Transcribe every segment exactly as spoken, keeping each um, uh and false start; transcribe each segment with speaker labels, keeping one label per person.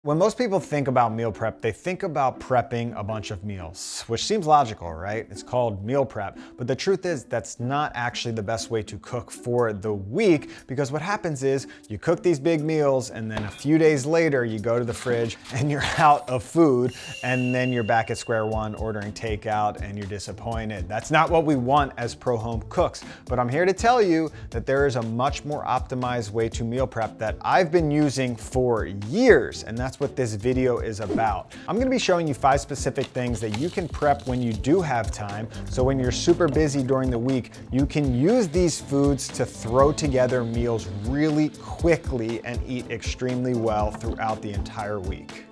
Speaker 1: When most people think about meal prep, they think about prepping a bunch of meals, which seems logical, right? It's called meal prep, but the truth is that's not actually the best way to cook for the week, because what happens is you cook these big meals and then a few days later you go to the fridge and you're out of food, and then you're back at square one ordering takeout and you're disappointed. That's not what we want as pro home cooks, but I'm here to tell you that there is a much more optimized way to meal prep that I've been using for years, and that's That's what this video is about. I'm gonna be showing you five specific things that you can prep when you do have time, so when you're super busy during the week, you can use these foods to throw together meals really quickly and eat extremely well throughout the entire week.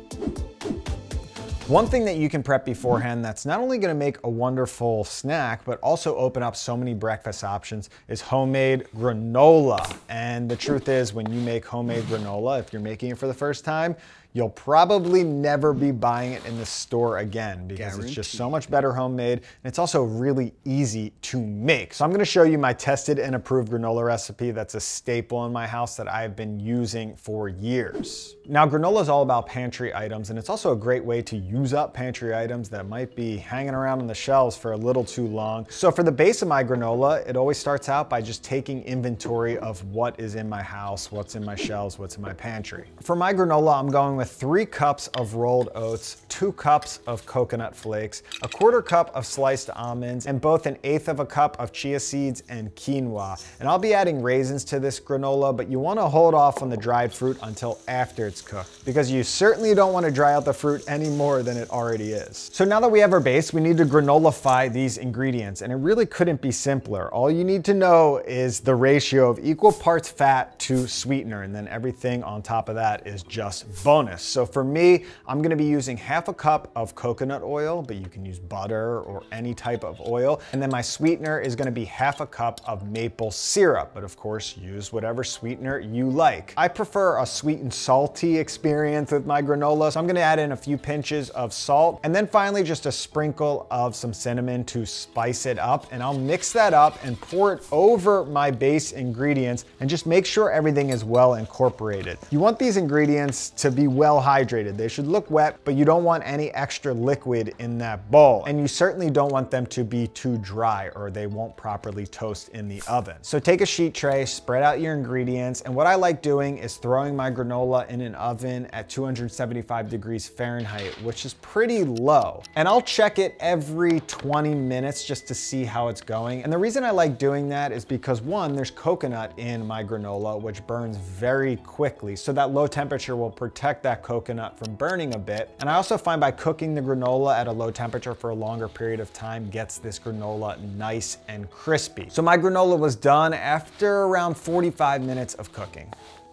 Speaker 1: One thing that you can prep beforehand that's not only gonna make a wonderful snack, but also open up so many breakfast options is homemade granola. And the truth is, when you make homemade granola, if you're making it for the first time, you'll probably never be buying it in the store again because Guaranteed. It's just so much better homemade, and it's also really easy to make. So I'm gonna show you my tested and approved granola recipe that's a staple in my house that I've been using for years. Now, granola is all about pantry items, and it's also a great way to use up pantry items that might be hanging around on the shelves for a little too long. So for the base of my granola, it always starts out by just taking inventory of what is in my house, what's in my shelves, what's in my pantry. For my granola, I'm going with three cups of rolled oats, two cups of coconut flakes, a quarter cup of sliced almonds, and both an eighth of a cup of chia seeds and quinoa. And I'll be adding raisins to this granola, but you wanna hold off on the dried fruit until after it's cooked, because you certainly don't wanna dry out the fruit any more than it already is. So now that we have our base, we need to granolify these ingredients, and it really couldn't be simpler. All you need to know is the ratio of equal parts fat to sweetener, and then everything on top of that is just bonus. So for me, I'm gonna be using half a cup of coconut oil, but you can use butter or any type of oil. And then my sweetener is gonna be half a cup of maple syrup, but of course use whatever sweetener you like. I prefer a sweet and salty experience with my granola, so I'm gonna add in a few pinches of salt, and then finally just a sprinkle of some cinnamon to spice it up. And I'll mix that up and pour it over my base ingredients and just make sure everything is well incorporated. You want these ingredients to be well hydrated. They should look wet, but you don't want any extra liquid in that bowl. And you certainly don't want them to be too dry or they won't properly toast in the oven. So take a sheet tray, spread out your ingredients, and what I like doing is throwing my granola in an oven at two hundred seventy-five degrees Fahrenheit, which is pretty low. And I'll check it every twenty minutes just to see how it's going. And the reason I like doing that is because, one, there's coconut in my granola, which burns very quickly, so that low temperature will protect that coconut from burning a bit. And I also find by cooking the granola at a low temperature for a longer period of time gets this granola nice and crispy. So my granola was done after around forty-five minutes of cooking.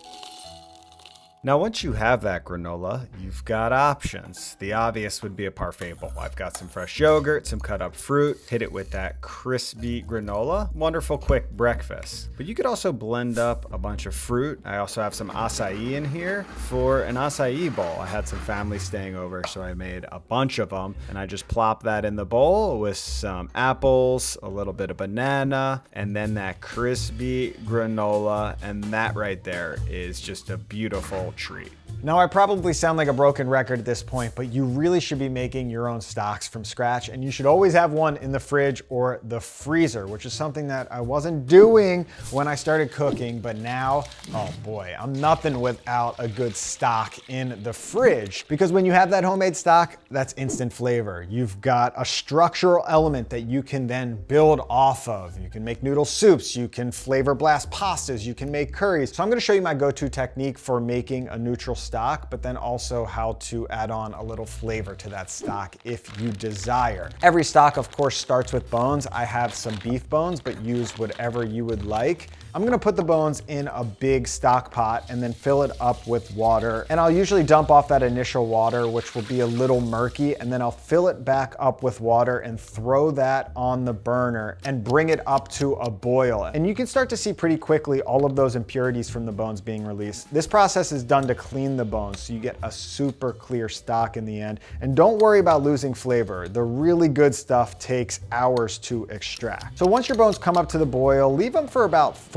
Speaker 1: Now, once you have that granola, you've got options. The obvious would be a parfait bowl. I've got some fresh yogurt, some cut up fruit, hit it with that crispy granola. Wonderful quick breakfast. But you could also blend up a bunch of fruit. I also have some acai in here for an acai bowl. I had some family staying over, so I made a bunch of them, and I just plop that in the bowl with some apples, a little bit of banana, and then that crispy granola, and that right there is just a beautiful treat. Now, I probably sound like a broken record at this point, but you really should be making your own stocks from scratch, and you should always have one in the fridge or the freezer, which is something that I wasn't doing when I started cooking, but now, oh boy, I'm nothing without a good stock in the fridge, because when you have that homemade stock, that's instant flavor. You've got a structural element that you can then build off of. You can make noodle soups, you can flavor blast pastas, you can make curries. So I'm gonna show you my go-to technique for making a neutral stock, but then also how to add on a little flavor to that stock if you desire. Every stock, of course, starts with bones. I have some beef bones, but use whatever you would like. I'm gonna put the bones in a big stock pot and then fill it up with water. And I'll usually dump off that initial water, which will be a little murky, and then I'll fill it back up with water and throw that on the burner and bring it up to a boil. And you can start to see pretty quickly all of those impurities from the bones being released. This process is done to clean the bones, so you get a super clear stock in the end. And don't worry about losing flavor. The really good stuff takes hours to extract. So once your bones come up to the boil, leave them for about four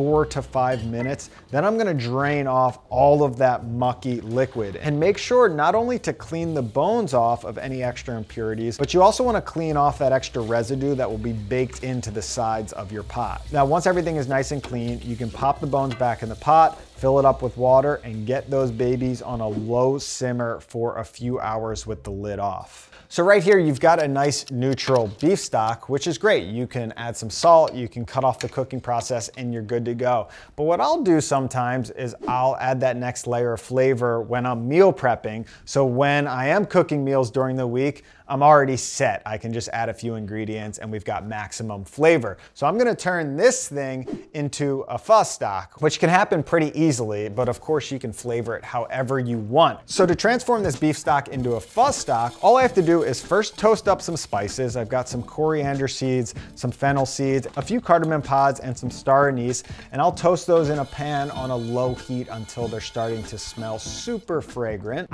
Speaker 1: four to five minutes. Then I'm gonna drain off all of that mucky liquid and make sure not only to clean the bones off of any extra impurities, but you also wanna clean off that extra residue that will be baked into the sides of your pot. Now, once everything is nice and clean, you can pop the bones back in the pot, fill it up with water, and get those babies on a low simmer for a few hours with the lid off. So right here, you've got a nice neutral beef stock, which is great. You can add some salt, you can cut off the cooking process, and you're good to go. But what I'll do sometimes is I'll add that next layer of flavor when I'm meal prepping. So when I am cooking meals during the week, I'm already set. I can just add a few ingredients and we've got maximum flavor. So I'm gonna turn this thing into a fuzz stock, which can happen pretty easily, but of course you can flavor it however you want. So to transform this beef stock into a fuzz stock, all I have to do is first toast up some spices. I've got some coriander seeds, some fennel seeds, a few cardamom pods, and some star anise, and I'll toast those in a pan on a low heat until they're starting to smell super fragrant.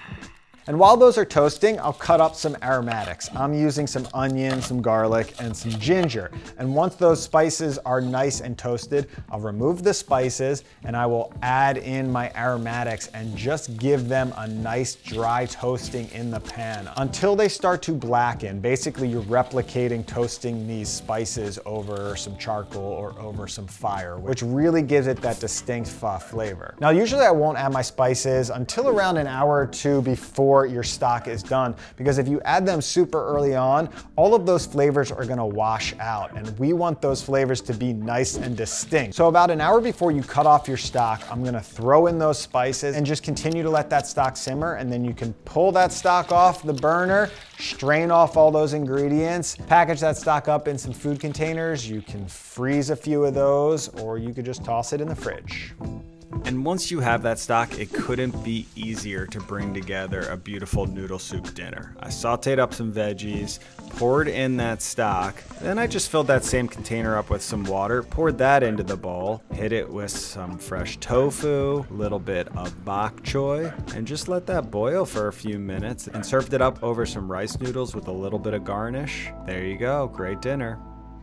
Speaker 1: And while those are toasting, I'll cut up some aromatics. I'm using some onion, some garlic, and some ginger. And once those spices are nice and toasted, I'll remove the spices and I will add in my aromatics and just give them a nice dry toasting in the pan until they start to blacken. Basically, you're replicating toasting these spices over some charcoal or over some fire, which really gives it that distinct pho flavor. Now, usually I won't add my spices until around an hour or two before your stock is done, because if you add them super early on, all of those flavors are gonna wash out, and we want those flavors to be nice and distinct. So about an hour before you cut off your stock, I'm gonna throw in those spices and just continue to let that stock simmer, and then you can pull that stock off the burner, strain off all those ingredients, package that stock up in some food containers. You can freeze a few of those, or you could just toss it in the fridge.
Speaker 2: And once you have that stock, it couldn't be easier to bring together a beautiful noodle soup dinner. I sauteed up some veggies, poured in that stock, then I just filled that same container up with some water, poured that into the bowl, hit it with some fresh tofu, a little bit of bok choy, and just let that boil for a few minutes, and served it up over some rice noodles with a little bit of garnish. There you go, great dinner.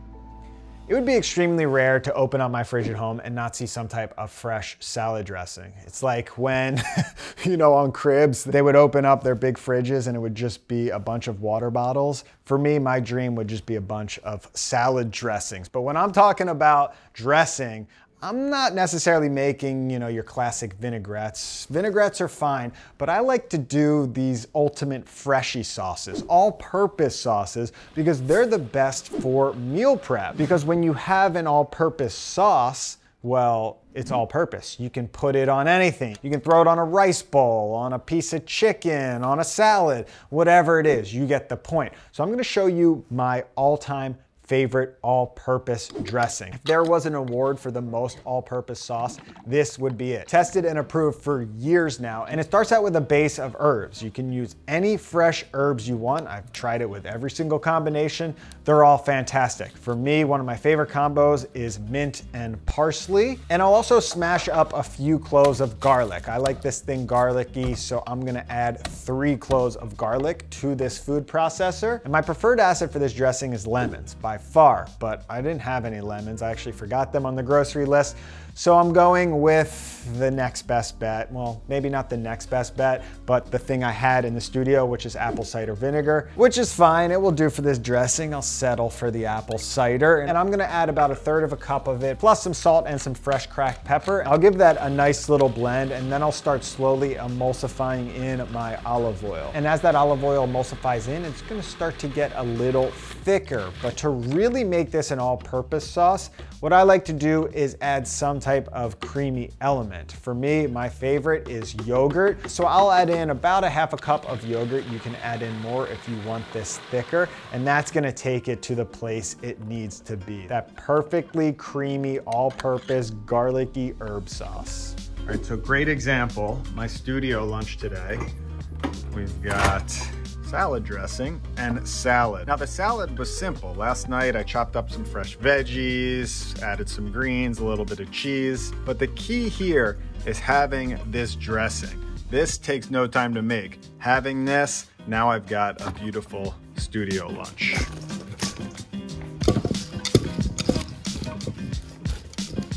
Speaker 1: It would be extremely rare to open up my fridge at home and not see some type of fresh salad dressing. It's like when, you know, on Cribs, they would open up their big fridges and it would just be a bunch of water bottles. For me, my dream would just be a bunch of salad dressings. But when I'm talking about dressing, I'm not necessarily making, you know, your classic vinaigrettes. Vinaigrettes are fine, but I like to do these ultimate freshy sauces, all-purpose sauces, because they're the best for meal prep. Because when you have an all-purpose sauce, well, it's all-purpose. You can put it on anything. You can throw it on a rice bowl, on a piece of chicken, on a salad, whatever it is, you get the point. So I'm gonna show you my all-time favorite all-purpose dressing. If there was an award for the most all-purpose sauce, this would be it. Tested and approved for years now, and it starts out with a base of herbs. You can use any fresh herbs you want. I've tried it with every single combination. They're all fantastic. For me, one of my favorite combos is mint and parsley, and I'll also smash up a few cloves of garlic. I like this thing garlicky, so I'm gonna add three cloves of garlic to this food processor. And my preferred acid for this dressing is lemons, by far, but I didn't have any lemons. I actually forgot them on the grocery list. So I'm going with the next best bet. Well, maybe not the next best bet, but the thing I had in the studio, which is apple cider vinegar, which is fine. It will do for this dressing. I'll settle for the apple cider. And I'm gonna add about a third of a cup of it, plus some salt and some fresh cracked pepper. I'll give that a nice little blend, and then I'll start slowly emulsifying in my olive oil. And as that olive oil emulsifies in, it's gonna start to get a little thicker. But to really make this an all-purpose sauce, what I like to do is add some type of creamy element. For me, my favorite is yogurt. So I'll add in about a half a cup of yogurt. You can add in more if you want this thicker, and that's gonna take it to the place it needs to be. That perfectly creamy, all-purpose, garlicky herb sauce. All right, so great example, my studio lunch today. We've got salad dressing and salad. Now the salad was simple. Last night I chopped up some fresh veggies, added some greens, a little bit of cheese. But the key here is having this dressing. This takes no time to make. Having this, now I've got a beautiful studio lunch.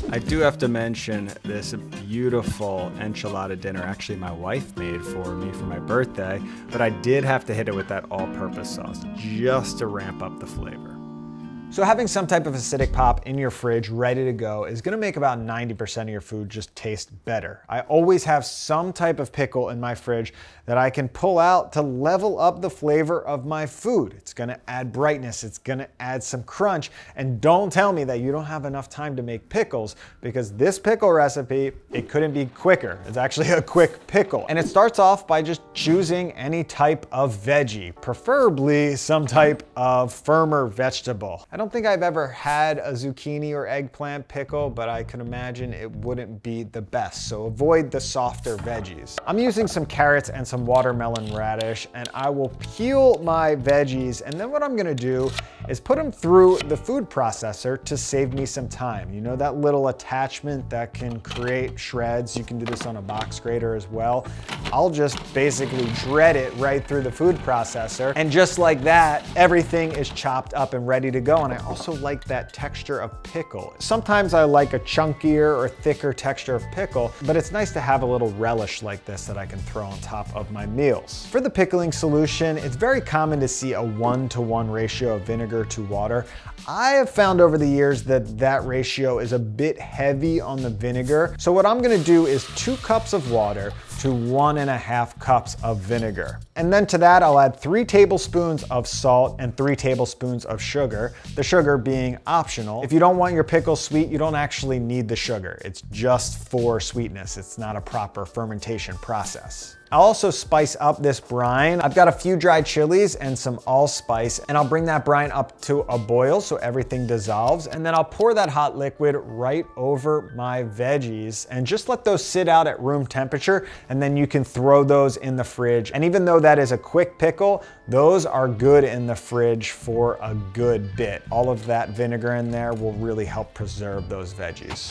Speaker 2: I do have to mention this beautiful enchilada dinner actually my wife made for me for my birthday, but I did have to hit it with that all-purpose sauce just to ramp up the flavor.
Speaker 1: So having some type of acidic pop in your fridge ready to go is gonna make about ninety percent of your food just taste better. I always have some type of pickle in my fridge that I can pull out to level up the flavor of my food. It's gonna add brightness, it's gonna add some crunch, and don't tell me that you don't have enough time to make pickles, because this pickle recipe, it couldn't be quicker. It's actually a quick pickle. And it starts off by just choosing any type of veggie, preferably some type of firmer vegetable. I don't think I've ever had a zucchini or eggplant pickle, but I can imagine it wouldn't be the best, so avoid the softer veggies. I'm using some carrots and some watermelon radish, and I will peel my veggies, and then what I'm gonna do is put them through the food processor to save me some time. You know that little attachment that can create shreds? You can do this on a box grater as well. I'll just basically dread it right through the food processor, and just like that, everything is chopped up and ready to go. And I also like that texture of pickle. Sometimes I like a chunkier or thicker texture of pickle, but it's nice to have a little relish like this that I can throw on top of my meals. For the pickling solution, it's very common to see a one to one ratio of vinegar to water. I have found over the years that that ratio is a bit heavy on the vinegar. So what I'm gonna do is two cups of water to one and a half cups of vinegar. And then to that, I'll add three tablespoons of salt and three tablespoons of sugar, the sugar being optional. If you don't want your pickles sweet, you don't actually need the sugar. It's just for sweetness. It's not a proper fermentation process. I'll also spice up this brine. I've got a few dried chilies and some allspice, and I'll bring that brine up to a boil so everything dissolves, and then I'll pour that hot liquid right over my veggies and just let those sit out at room temperature, and then you can throw those in the fridge. And even though that is a quick pickle, those are good in the fridge for a good bit. All of that vinegar in there will really help preserve those veggies.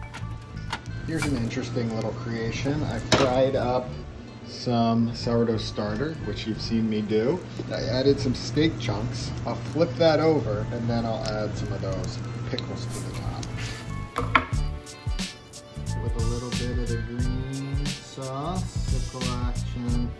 Speaker 3: Here's an interesting little creation. I fried up some sourdough starter, which you've seen me do. I added some steak chunks. I'll flip that over, and then I'll add some of those pickles to the top. With a little bit of the green sauce, pickle action.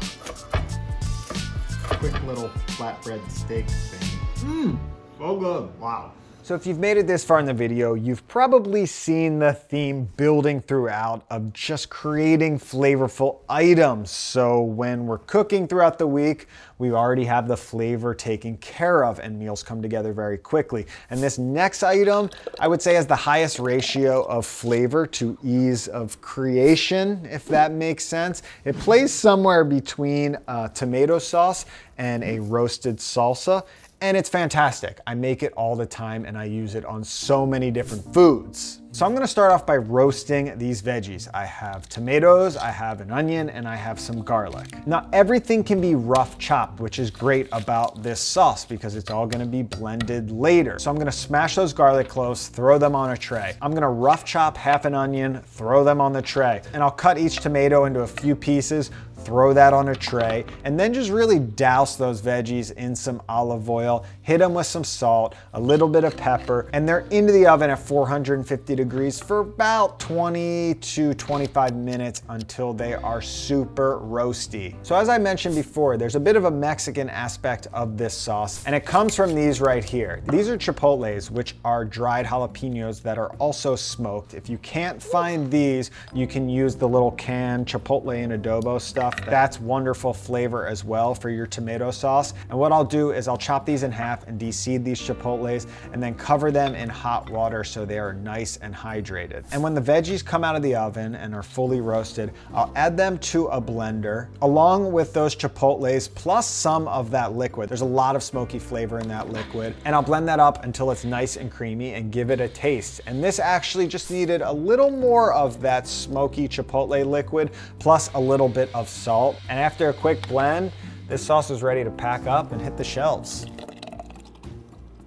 Speaker 3: Quick little flatbread steak thing. Mmm, so good, wow.
Speaker 1: So if you've made it this far in the video, you've probably seen the theme building throughout of just creating flavorful items. So when we're cooking throughout the week, we already have the flavor taken care of and meals come together very quickly. And this next item, I would say, has the highest ratio of flavor to ease of creation, if that makes sense. It plays somewhere between uh, tomato sauce and a roasted salsa. And it's fantastic. I make it all the time and I use it on so many different foods. So I'm gonna start off by roasting these veggies. I have tomatoes, I have an onion, and I have some garlic. Now everything can be rough chopped, which is great about this sauce because it's all gonna be blended later. So I'm gonna smash those garlic cloves, throw them on a tray. I'm gonna rough chop half an onion, throw them on the tray. And I'll cut each tomato into a few pieces, throw that on a tray, and then just really douse those veggies in some olive oil, hit them with some salt, a little bit of pepper, and they're into the oven at four hundred fifty degrees for about twenty to twenty-five minutes until they are super roasty. So as I mentioned before, there's a bit of a Mexican aspect of this sauce, and it comes from these right here. These are chipotles, which are dried jalapenos that are also smoked. If you can't find these, you can use the little canned chipotle and adobo stuff. That's wonderful flavor as well for your tomato sauce. And what I'll do is I'll chop these in half and de-seed these chipotles and then cover them in hot water so they are nice and hydrated. And when the veggies come out of the oven and are fully roasted, I'll add them to a blender along with those chipotles plus some of that liquid. There's a lot of smoky flavor in that liquid. And I'll blend that up until it's nice and creamy and give it a taste. And this actually just needed a little more of that smoky chipotle liquid plus a little bit of salt. And after a quick blend, this sauce is ready to pack up and hit the shelves.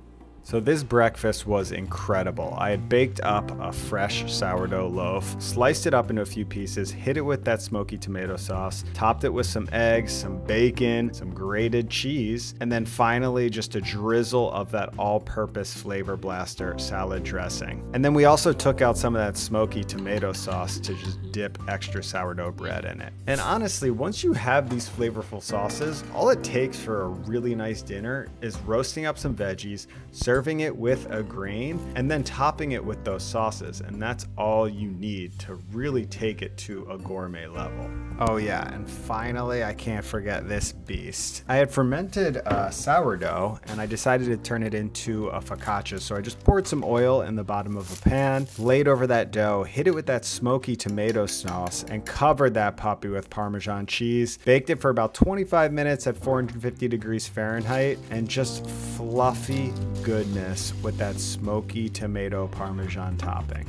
Speaker 2: So this breakfast was incredible. I had baked up a fresh sourdough loaf, sliced it up into a few pieces, hit it with that smoky tomato sauce, topped it with some eggs, some bacon, some grated cheese, and then finally just a drizzle of that all-purpose Flavor Blaster salad dressing. And then we also took out some of that smoky tomato sauce to just dip extra sourdough bread in it. And honestly, once you have these flavorful sauces, all it takes for a really nice dinner is roasting up some veggies, serving it with a grain, and then topping it with those sauces. And that's all you need to really take it to a gourmet level. Oh yeah, and finally, I can't forget this beast. I had fermented uh, sourdough, and I decided to turn it into a focaccia. So I just poured some oil in the bottom of a pan, laid over that dough, hit it with that smoky tomato sauce, and covered that puppy with Parmesan cheese. Baked it for about twenty-five minutes at four hundred fifty degrees Fahrenheit, and just fluffy goodness with that smoky tomato Parmesan topping.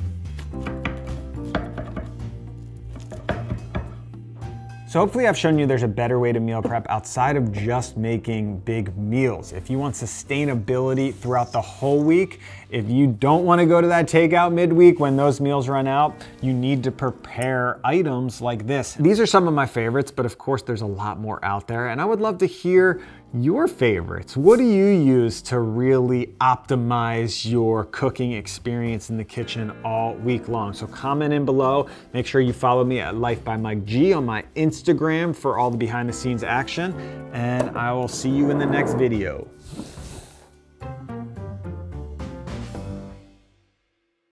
Speaker 1: So hopefully I've shown you there's a better way to meal prep outside of just making big meals. If you want sustainability throughout the whole week, if you don't want to go to that takeout midweek when those meals run out, you need to prepare items like this. These are some of my favorites, but of course there's a lot more out there, and I would love to hear your favorites. What do you use to really optimize your cooking experience in the kitchen all week long? So comment in below. Make sure you follow me at Life by Mike G on my Instagram for all the behind the scenes action, and I will see you in the next video.